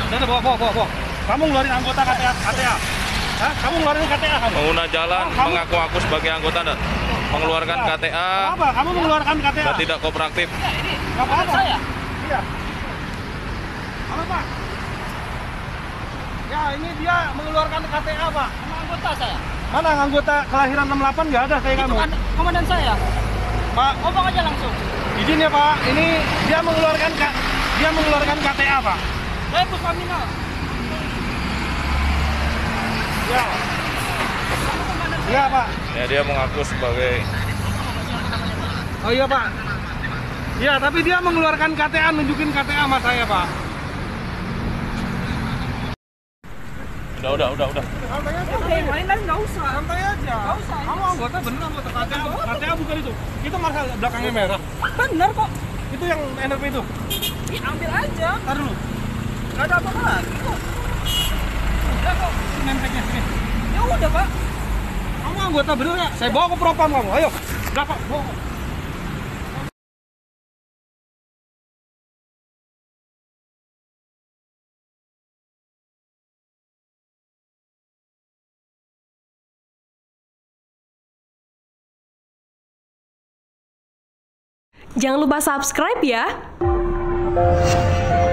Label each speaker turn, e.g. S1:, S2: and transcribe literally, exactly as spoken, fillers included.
S1: Udah, bawa, bawa, bawa, bawa. Kamu ngeluarin anggota K T A, K T A. Hah? Kamu ngeluarin K T A kamu?
S2: Pengguna jalan
S1: oh, kamu...
S2: mengaku-ngaku sebagai anggota dan mengeluarkan
S1: ya.
S2: K T A.
S1: Apa? Kamu mengeluarkan K T A?
S2: Dan tidak kooperatif.
S1: Ya, ini. Gak apa-apa. Saya? Iya. Halo, Pak. Ya, ini dia mengeluarkan K T A, Pak.
S3: Sama anggota saya.
S1: Mana anggota kelahiran enam delapan nggak ada kayak
S3: Itu
S1: kamu?
S3: kan komandan saya.
S1: Pak,
S3: ngomong aja langsung.
S1: Izin ya, Pak. Ini dia mengeluarkan K dia mengeluarkan K T A, Pak.
S3: Saya Puspaminal.
S1: Ya. Iya, Pak.
S2: Ya, dia mengaku sebagai.
S1: Oh iya, Pak. Iya, tapi dia mengeluarkan K T A, nunjukin K T A sama saya, Pak.
S2: Udah, udah, udah, udah.
S1: Santai aja.
S3: Oke, main-main nggak usah.
S1: Santai aja.
S3: Nggak usah.
S1: Kamu anggota bener anggota K T A. K T A bukan itu. Itu marka belakangnya merah.
S3: Bener kok.
S1: Itu yang N R P itu.
S3: Ih, ambil aja.
S1: Ntar dulu.
S3: Nggak ada apa-apa lagi kok. Udah kok.
S1: Nempelnya sini.
S3: Ya udah, Pak.
S1: Kamu anggota bener ya? Saya bawa ke propam kamu. Ayo. Udah, Pak. Bawa.
S4: Jangan lupa subscribe ya.